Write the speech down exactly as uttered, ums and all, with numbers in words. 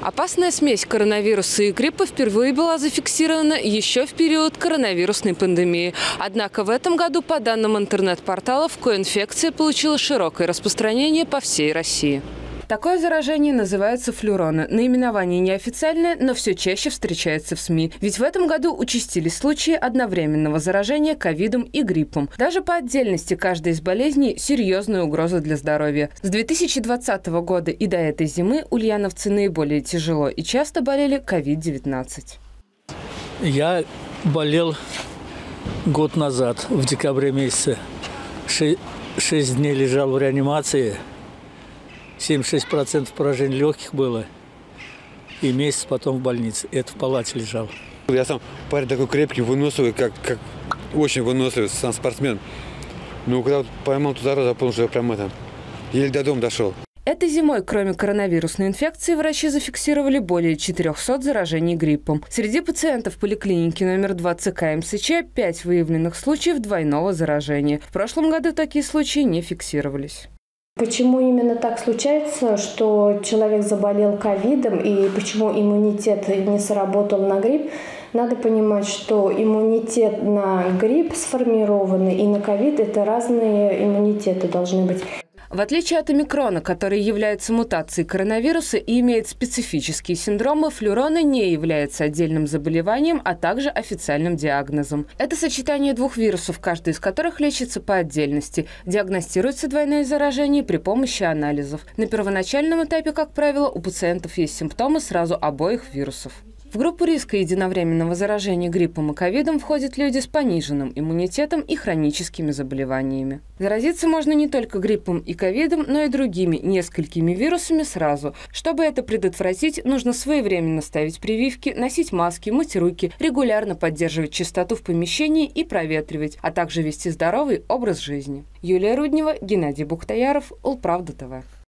Опасная смесь коронавируса и гриппа впервые была зафиксирована еще в период коронавирусной пандемии. Однако в этом году, по данным интернет-порталов, коинфекция получила широкое распространение по всей России. Такое заражение называется флюрона. Наименование неофициальное, но все чаще встречается в СМИ. Ведь в этом году участились случаи одновременного заражения ковидом и гриппом. Даже по отдельности каждая из болезней – серьезная угроза для здоровья. С две тысячи двадцатого года и до этой зимы ульяновцы наиболее тяжело и часто болели ковид девятнадцать. Я болел год назад, в декабре месяце. Шесть дней лежал в реанимации. семьдесят шесть процентов поражений легких было. И месяц потом в больнице. Это в палате лежал. Я сам парень такой крепкий, выносливый, как, как очень выносливый, сам спортсмен. Ну, когда вот поймал туда раз, я понял, что я прям это, еле до дома дошел. Этой зимой, кроме коронавирусной инфекции, врачи зафиксировали более четырёхсот заражений гриппом. Среди пациентов поликлиники номер два ЦК МСЧ пять выявленных случаев двойного заражения. В прошлом году такие случаи не фиксировались. Почему именно так случается, что человек заболел ковидом и почему иммунитет не сработал на грипп? Надо понимать, что иммунитет на грипп сформированный и на ковид – это разные иммунитеты должны быть. В отличие от омикрона, который является мутацией коронавируса и имеет специфические синдромы, флюрона не является отдельным заболеванием, а также официальным диагнозом. Это сочетание двух вирусов, каждый из которых лечится по отдельности. Диагностируется двойное заражение при помощи анализов. На первоначальном этапе, как правило, у пациентов есть симптомы сразу обоих вирусов. В группу риска единовременного заражения гриппом и ковидом входят люди с пониженным иммунитетом и хроническими заболеваниями. Заразиться можно не только гриппом и ковидом, но и другими несколькими вирусами сразу. Чтобы это предотвратить, нужно своевременно ставить прививки, носить маски, мыть руки, регулярно поддерживать чистоту в помещении и проветривать, а также вести здоровый образ жизни. Юлия Руднева, Геннадий Бухтаяров, Улправда ТВ.